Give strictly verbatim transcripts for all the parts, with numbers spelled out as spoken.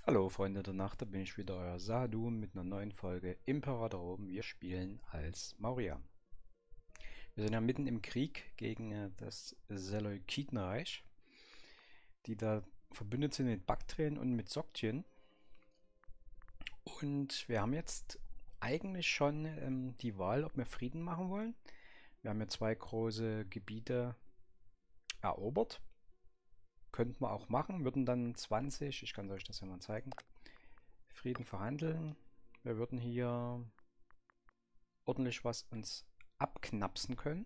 Hallo Freunde der Nacht, da bin ich wieder, euer Sadu mit einer neuen Folge Imperator oben. Wir spielen als Maurya. Wir sind ja mitten im Krieg gegen äh, das Seleukiden-Reich, die da verbündet sind mit Baktrien und mit Soktien. Und wir haben jetzt eigentlich schon ähm, die Wahl, ob wir Frieden machen wollen. Wir haben ja zwei große Gebiete erobert. Könnten wir auch machen, würden dann zwanzig, ich kann euch das ja mal zeigen, Frieden verhandeln. Wir würden hier ordentlich was uns abknapsen können.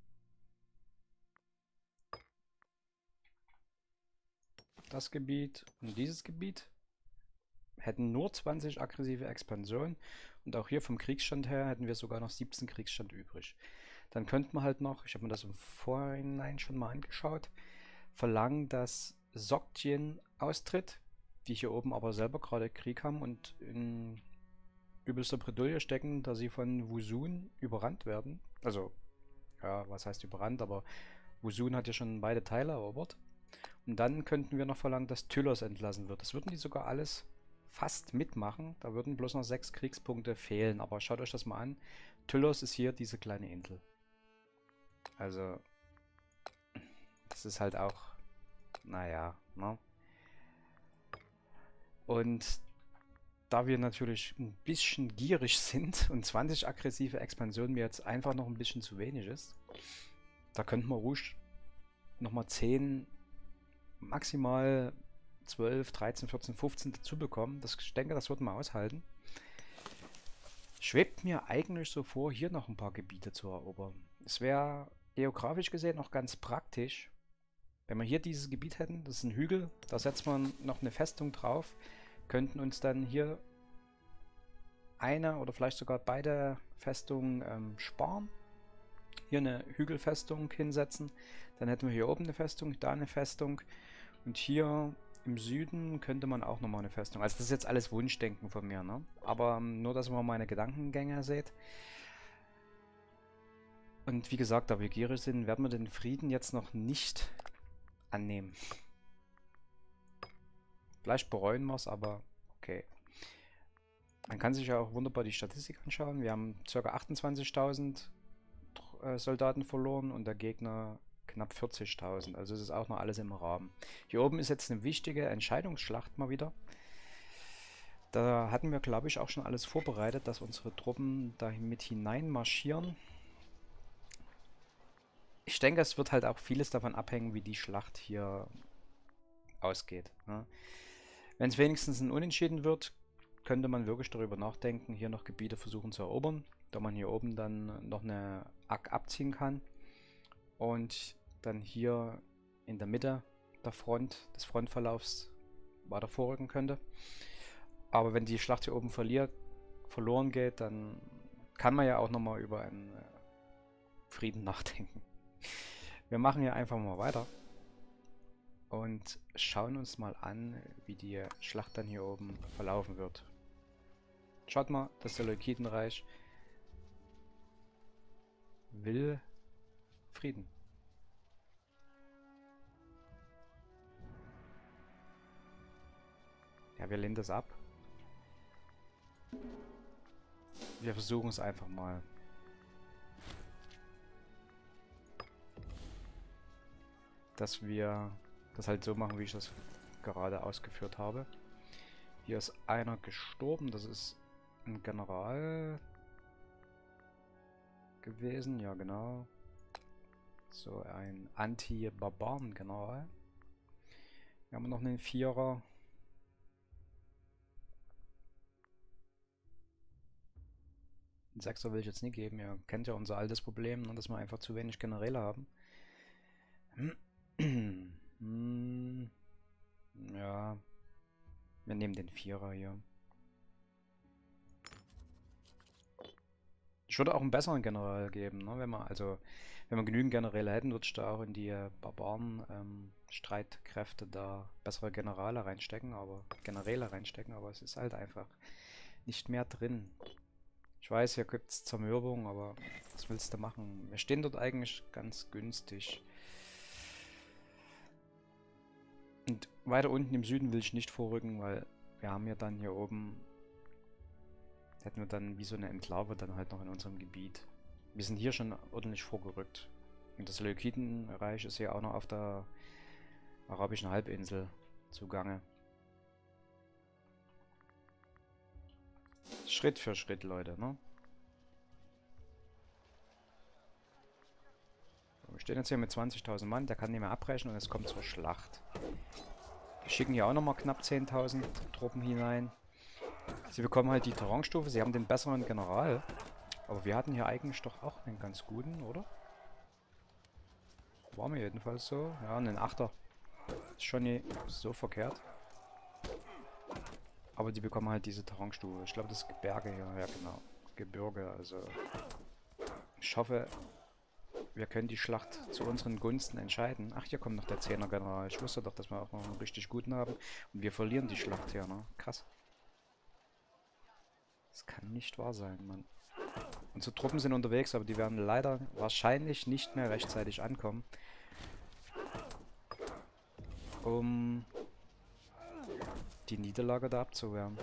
Das Gebiet und dieses Gebiet hätten nur zwanzig aggressive Expansion und auch hier vom Kriegsstand her hätten wir sogar noch siebzehn Kriegsstand übrig. Dann könnte man halt noch, ich habe mir das im Vorhinein schon mal angeschaut, verlangen, dass Soktien austritt, die hier oben aber selber gerade Krieg haben und in übelster Bredouille stecken, da sie von Wusun überrannt werden. Also, ja, was heißt überrannt, aber Wusun hat ja schon beide Teile erobert. Und dann könnten wir noch verlangen, dass Tylos entlassen wird. Das würden die sogar alles fast mitmachen. Da würden bloß noch sechs Kriegspunkte fehlen. Aber schaut euch das mal an. Tylos ist hier diese kleine Insel. Also, das ist halt auch, naja, ne? Und da wir natürlich ein bisschen gierig sind und zwanzig aggressive Expansionen mir jetzt einfach noch ein bisschen zu wenig ist, da könnten wir ruhig nochmal zehn, maximal zwölf, dreizehn, vierzehn, fünfzehn dazu bekommen. Das, ich denke, das wird man aushalten. Schwebt mir eigentlich so vor, hier noch ein paar Gebiete zu erobern. Es wäre geografisch gesehen auch ganz praktisch, wenn wir hier dieses Gebiet hätten. Das ist ein Hügel, da setzt man noch eine Festung drauf, könnten uns dann hier eine oder vielleicht sogar beide Festungen ähm, sparen. Hier eine Hügelfestung hinsetzen, dann hätten wir hier oben eine Festung, da eine Festung und hier im Süden könnte man auch nochmal eine Festung. Also das ist jetzt alles Wunschdenken von mir, ne? Aber ähm, nur, dass ihr mal meine Gedankengänge seht. Und wie gesagt, da wir gierig sind, werden wir den Frieden jetzt noch nicht annehmen. Vielleicht bereuen wir es, aber okay. Man kann sich ja auch wunderbar die Statistik anschauen. Wir haben ca. achtundzwanzigtausend äh, Soldaten verloren und der Gegner knapp vierzigtausend. Also es ist auch noch alles im Rahmen. Hier oben ist jetzt eine wichtige Entscheidungsschlacht mal wieder. Da hatten wir, glaube ich, auch schon alles vorbereitet, dass unsere Truppen da mit hineinmarschieren. Ich denke, es wird halt auch vieles davon abhängen, wie die Schlacht hier ausgeht. Ne? Wenn es wenigstens ein Unentschieden wird, könnte man wirklich darüber nachdenken, hier noch Gebiete versuchen zu erobern, da man hier oben dann noch eine A K abziehen kann und dann hier in der Mitte der Front, des Frontverlaufs weiter vorrücken könnte. Aber wenn die Schlacht hier oben verliert, verloren geht, dann kann man ja auch nochmal über einen äh, Frieden nachdenken. Wir machen hier einfach mal weiter und schauen uns mal an, wie die Schlacht dann hier oben verlaufen wird. Schaut mal, das Seleukidenreich will Frieden. Ja, wir lehnen das ab. Wir versuchen es einfach mal. Dass wir das halt so machen, wie ich das gerade ausgeführt habe. Hier ist einer gestorben. Das ist ein General gewesen. Ja, genau. So ein Anti-Barbaren-General. Wir haben noch einen Vierer. Einen Sechser will ich jetzt nicht geben. Ihr kennt ja unser altes Problem, ne, dass wir einfach zu wenig Generäle haben. hm, ja. Wir nehmen den Vierer hier. Ich würde auch einen besseren General geben, ne? Wenn man, also, wenn wir genügend Generäle hätten, würde ich da auch in die äh, Barbaren-Streitkräfte ähm, da bessere Generale reinstecken, aber Generäle reinstecken, aber es ist halt einfach nicht mehr drin. Ich weiß, hier gibt es Zermürbung, aber was willst du machen? Wir stehen dort eigentlich ganz günstig. Und weiter unten im Süden will ich nicht vorrücken, weil wir haben ja dann hier oben, hätten wir dann wie so eine Enklave dann halt noch in unserem Gebiet. Wir sind hier schon ordentlich vorgerückt. Und das Seleukidenreich ist ja auch noch auf der arabischen Halbinsel zugange. Schritt für Schritt, Leute, ne? Wir stehen jetzt hier mit zwanzigtausend Mann, der kann nicht mehr abbrechen und es kommt zur Schlacht. Wir schicken hier auch nochmal knapp zehntausend Truppen hinein. Sie bekommen halt die Terrainstufe, sie haben den besseren General. Aber wir hatten hier eigentlich doch auch einen ganz guten, oder? War mir jedenfalls so. Ja, einen Achter. Ist schon nicht so verkehrt. Aber die bekommen halt diese Terrainstufe. Ich glaube, das ist Gebirge hier. Ja, genau. Gebirge, also... Ich hoffe, wir können die Schlacht zu unseren Gunsten entscheiden. Ach, hier kommt noch der Zehner General. Ich wusste doch, dass wir auch noch einen richtig guten haben. Und wir verlieren die Schlacht hier, ne? Krass. Das kann nicht wahr sein, Mann. Unsere Truppen sind unterwegs, aber die werden leider wahrscheinlich nicht mehr rechtzeitig ankommen, um die Niederlage da abzuwehren.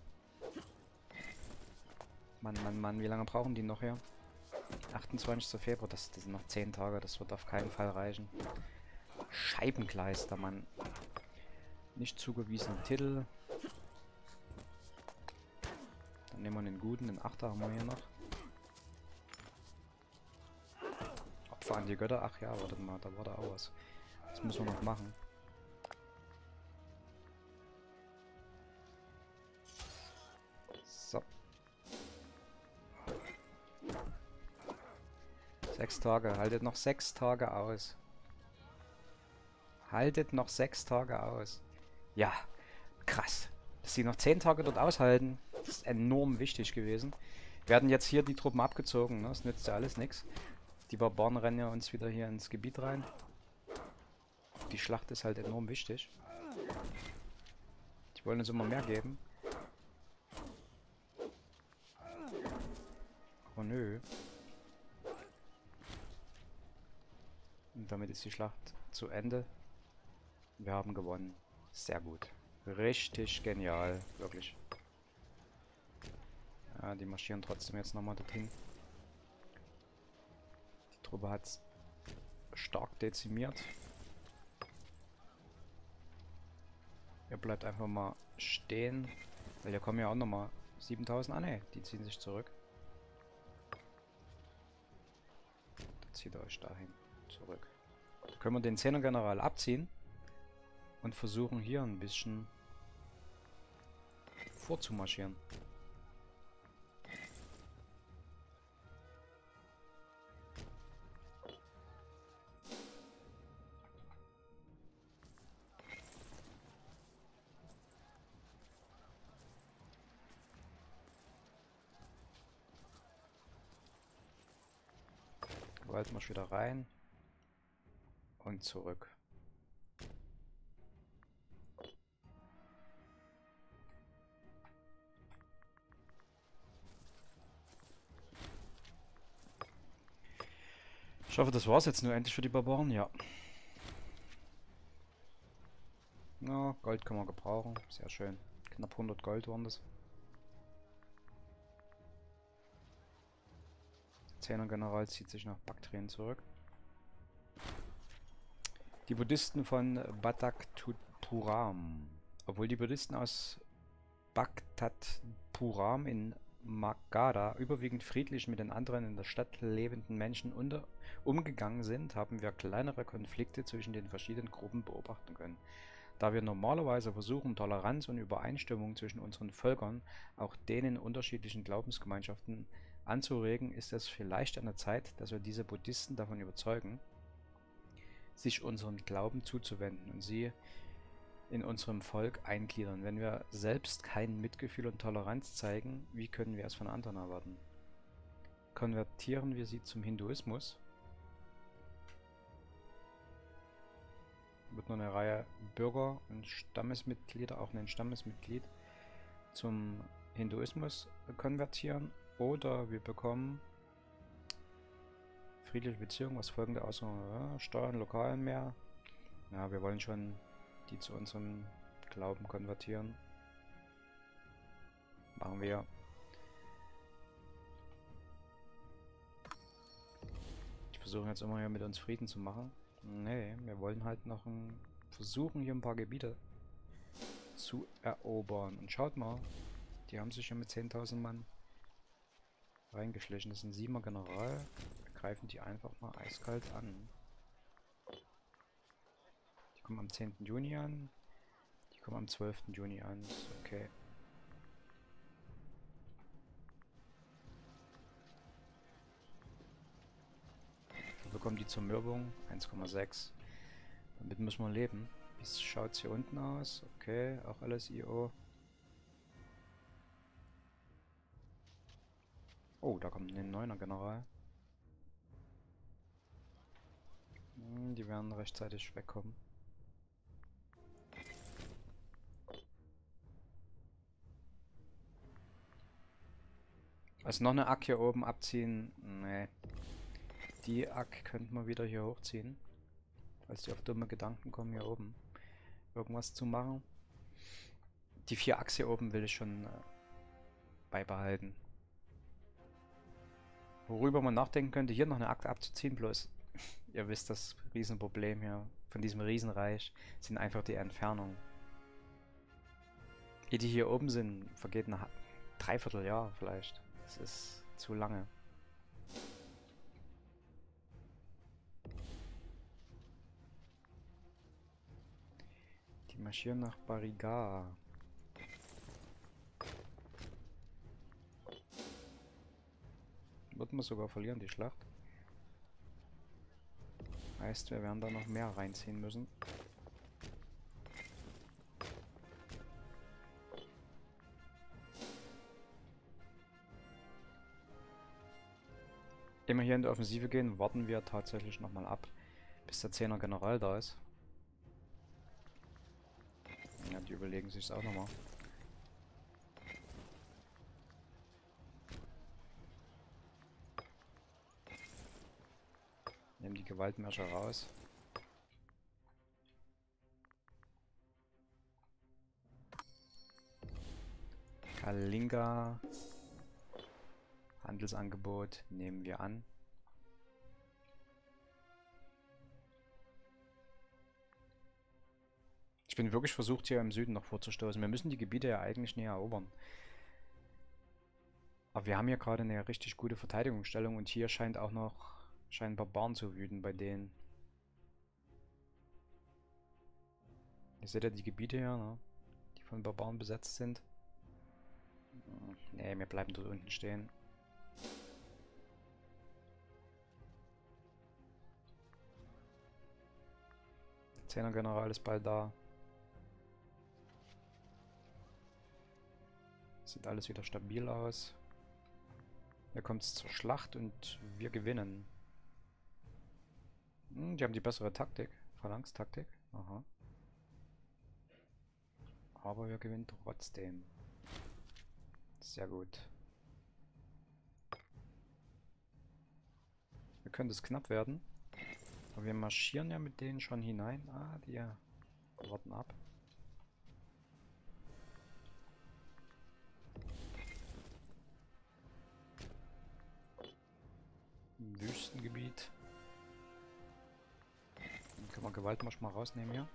Mann, Mann, Mann, wie lange brauchen die noch hier? achtundzwanzigster Februar, das, das sind noch zehn Tage, das wird auf keinen Fall reichen. Scheibenkleister, Mann. Nicht zugewiesene Titel. Dann nehmen wir einen guten, den Achter haben wir hier noch. Opfer an die Götter, ach ja, warte mal, da war da auch was. Das müssen wir noch machen. So. Sechs Tage. Haltet noch sechs Tage aus. Haltet noch sechs Tage aus. Ja, krass. Dass sie noch zehn Tage dort aushalten, das ist enorm wichtig gewesen. Werden jetzt hier die Truppen abgezogen, ne? Das nützt ja alles nichts. Die Barbaren rennen ja uns wieder hier ins Gebiet rein. Die Schlacht ist halt enorm wichtig. Die wollen uns immer mehr geben. Aber nö. Und damit ist die Schlacht zu Ende. Wir haben gewonnen. Sehr gut. Richtig genial. Wirklich. Ja, die marschieren trotzdem jetzt nochmal dorthin. Die Truppe hat es stark dezimiert. Er bleibt einfach mal stehen. Weil hier kommen ja auch nochmal siebentausend. Ah ne, die ziehen sich zurück. Dann zieht ihr euch dahin zurück. Dann können wir den Zehner General abziehen. Und versuchen hier ein bisschen vorzumarschieren. Gewaltmarsch wieder rein und zurück. Ich hoffe, das war's jetzt nur endlich für die Barbaren, ja. Na, Gold können wir gebrauchen, sehr schön. Knapp hundert Gold waren das. Zehner General zieht sich nach Baktrien zurück. Die Buddhisten von Bhaktapuraam. Obwohl die Buddhisten aus Bhaktapuraam in Magadha überwiegend friedlich mit den anderen in der Stadt lebenden Menschen unter, umgegangen sind, haben wir kleinere Konflikte zwischen den verschiedenen Gruppen beobachten können. Da wir normalerweise versuchen, Toleranz und Übereinstimmung zwischen unseren Völkern, auch denen unterschiedlichen Glaubensgemeinschaften, anzuregen, ist es vielleicht an der Zeit, dass wir diese Buddhisten davon überzeugen, sich unserem Glauben zuzuwenden und sie in unserem Volk eingliedern. Wenn wir selbst kein Mitgefühl und Toleranz zeigen, wie können wir es von anderen erwarten? Konvertieren wir sie zum Hinduismus? Wird nur eine Reihe Bürger und Stammesmitglieder, auch ein Stammesmitglied, zum Hinduismus konvertieren, oder wir bekommen friedliche Beziehungen, was folgende Aussagen, ja, Steuern lokal mehr. Ja, wir wollen schon die zu unserem Glauben konvertieren. Machen wir. Die versuchen jetzt immer hier mit uns Frieden zu machen. Nee, wir wollen halt noch ein, versuchen hier ein paar Gebiete zu erobern. Und schaut mal, die haben sich hier mit zehntausend Mann reingeschlichen. Das ist ein siebener General. Wir greifen die einfach mal eiskalt an. Die kommen am zehnten Juni an. Die kommen am zwölften Juni an. Ist okay. Da bekommen die Zermürbung eins Komma sechs. Damit müssen wir leben. Wie schaut es hier unten aus? Okay, auch alles I O. Oh, da kommt ein neuner General. Hm, die werden rechtzeitig wegkommen. Also noch eine Ack hier oben abziehen? Nee. Die Ack könnten wir wieder hier hochziehen. Falls die auf dumme Gedanken kommen, hier oben irgendwas zu machen. Die vier Achs hier oben will ich schon äh, beibehalten. Worüber man nachdenken könnte, hier noch eine Ack abzuziehen, bloß ihr wisst, das Riesenproblem hier von diesem Riesenreich sind einfach die Entfernungen. Ehe die hier oben sind, vergeht ein Dreivierteljahr vielleicht. Das ist zu lange. Die marschieren nach Barigar. Wird man sogar verlieren, die Schlacht. Heißt, wir werden da noch mehr reinziehen müssen. Ehe wir hier in die Offensive gehen, warten wir tatsächlich nochmal ab, bis der zehner General da ist. Ja, die überlegen sich es auch nochmal. Nehmen die Gewaltmärsche raus. Kalinga. Handelsangebot nehmen wir an. Ich bin wirklich versucht, hier im Süden noch vorzustoßen. Wir müssen die Gebiete ja eigentlich näher erobern. Aber wir haben hier gerade eine richtig gute Verteidigungsstellung und hier scheint auch noch scheinen Barbaren zu wüten bei denen. Ihr seht ja die Gebiete hier, ne? Die von Barbaren besetzt sind. Ne, wir bleiben dort unten stehen. Der zehner General ist bald da. Sieht alles wieder stabil aus. Hier kommt es zur Schlacht und wir gewinnen. Hm, die haben die bessere Taktik. Phalanx-Taktik. Aha. Aber wir gewinnen trotzdem. Sehr gut. Wir können das knapp werden. Aber wir marschieren ja mit denen schon hinein. Ah, die warten ab. Wüstengebiet. Dann können wir Gewaltmarsch mal rausnehmen hier.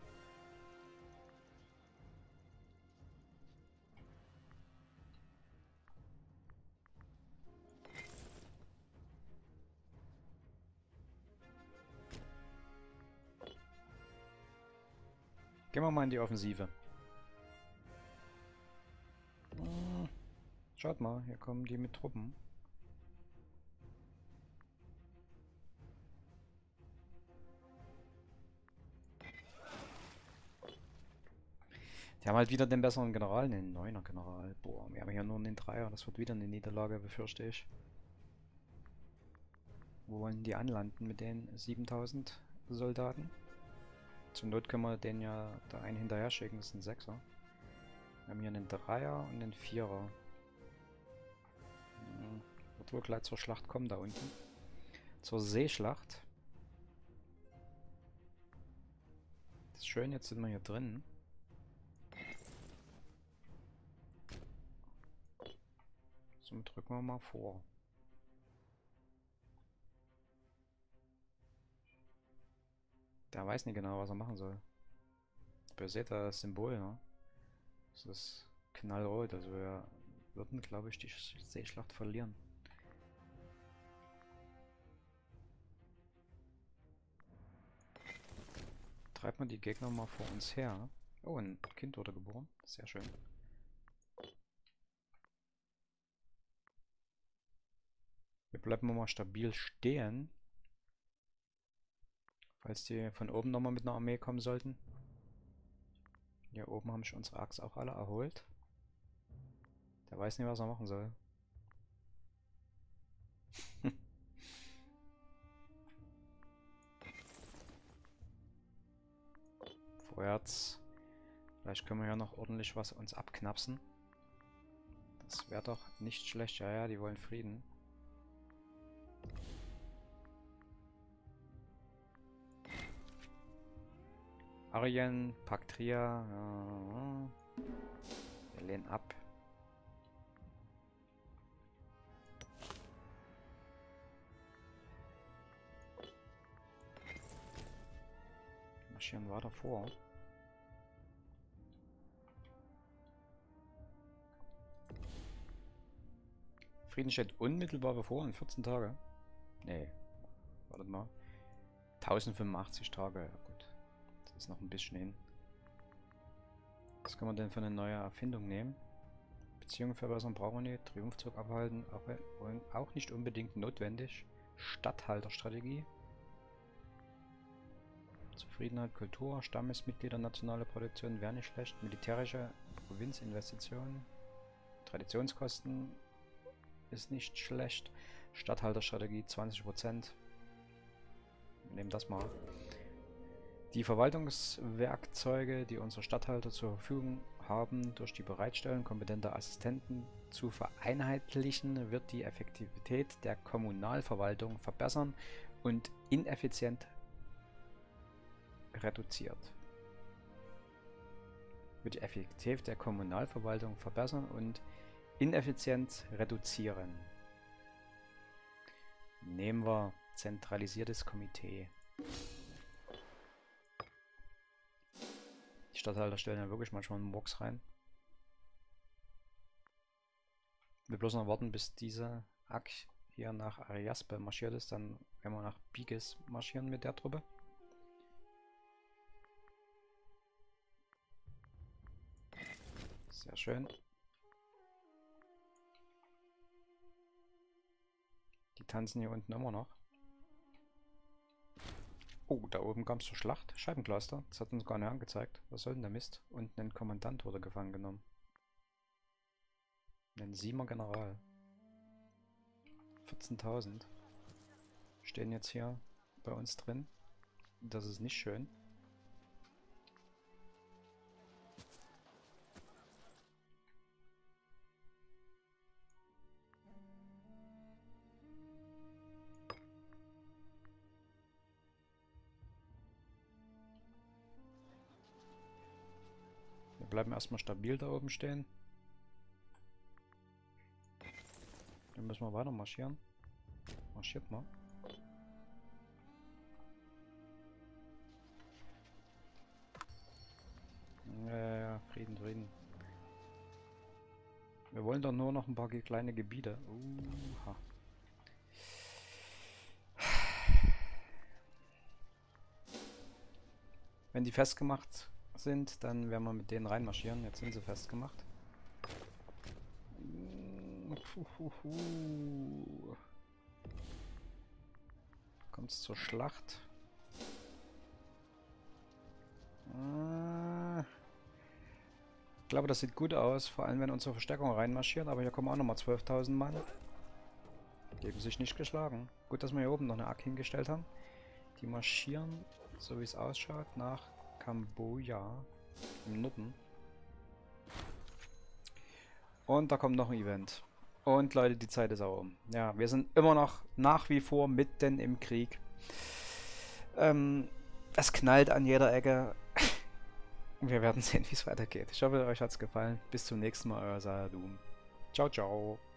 Gehen wir mal in die Offensive. Hm, schaut mal, hier kommen die mit Truppen. Die haben halt wieder den besseren General, den neuner General. Boah, wir haben hier nur einen Dreier, das wird wieder eine Niederlage, befürchte ich. Wo wollen die anlanden mit den siebentausend Soldaten? Zur Not können wir den ja da einen hinterher schicken, das ist ein Sechser. Wir haben hier einen Dreier und einen Vierer. Hm, wird wohl gleich zur Schlacht kommen da unten. Zur Seeschlacht. Das ist schön, jetzt sind wir hier drin. Somit drücken wir mal vor. Der weiß nicht genau, was er machen soll. Aber ihr seht da das Symbol, ne? Das ist knallrot, also wir würden, glaube ich, die Seeschlacht verlieren. Treibt man die Gegner mal vor uns her. Oh, ein Kind wurde geboren. Sehr schön. Wir bleiben mal stabil stehen. Falls die von oben nochmal mit einer Armee kommen sollten. Hier oben haben sich unsere Achs auch alle erholt. Der weiß nicht, was er machen soll. Vorwärts. Vielleicht können wir ja noch ordentlich was uns abknapsen. Das wäre doch nicht schlecht. Ja, ja, die wollen Frieden. Arien, Paktria. Ja. Wir lehnen ab. Marschieren weiter vor. Frieden steht unmittelbar bevor in vierzehn Tage. Nee, wartet mal. tausendfünfundachtzig Tage, ja gut. Das ist noch ein bisschen hin. Was kann man denn für eine neue Erfindung nehmen? Beziehungen verbessern brauchen wir nicht. Triumphzug abhalten, auch, auch nicht unbedingt notwendig. Statthalterstrategie. Zufriedenheit, Kultur, Stammesmitglieder, nationale Produktion wäre nicht schlecht. Militärische Provinzinvestitionen. Traditionskosten ist nicht schlecht. Statthalterstrategie zwanzig Prozent. Wir nehmen das mal. Die Verwaltungswerkzeuge, die unsere Statthalter zur Verfügung haben, durch die Bereitstellung kompetenter Assistenten zu vereinheitlichen, wird die Effektivität der Kommunalverwaltung verbessern und ineffizient reduziert. Wird die Effektivität der Kommunalverwaltung verbessern und Ineffizienz reduzieren. Nehmen wir zentralisiertes Komitee. Die Statthalter stellen ja wirklich manchmal einen Murks rein. Wir bloß noch warten, bis diese Ak hier nach Ariaspe marschiert ist. Dann werden wir nach Biges marschieren mit der Truppe. Sehr schön. Die tanzen hier unten immer noch. Oh, da oben kam es zur Schlacht. Scheibencluster. Das hat uns gar nicht angezeigt. Was soll denn der Mist? Und ein Kommandant wurde gefangen genommen. Ein Siemer General. vierzehntausend. Stehen jetzt hier bei uns drin. Das ist nicht schön. Wir bleiben erstmal stabil da oben stehen. Dann müssen wir weiter marschieren. Marschiert mal. Ja, ja, Frieden, Frieden. Wir wollen doch nur noch ein paar kleine Gebiete. Uha. Wenn die festgemacht sind, dann werden wir mit denen reinmarschieren. Jetzt sind sie festgemacht. Kommt es zur Schlacht? Ich glaube, das sieht gut aus, vor allem wenn unsere Verstärkung reinmarschiert. Aber hier kommen auch nochmal zwölftausend Mann. Geben sich nicht geschlagen. Gut, dass wir hier oben noch eine A K hingestellt haben. Die marschieren, so wie es ausschaut, nach Kamboja im Norden. Und da kommt noch ein Event. Und Leute, die Zeit ist auch um. Ja, wir sind immer noch nach wie vor mitten im Krieg. Ähm, es knallt an jeder Ecke. Wir werden sehen, wie es weitergeht. Ich hoffe, euch hat es gefallen. Bis zum nächsten Mal, euer Saladum. Ciao, ciao.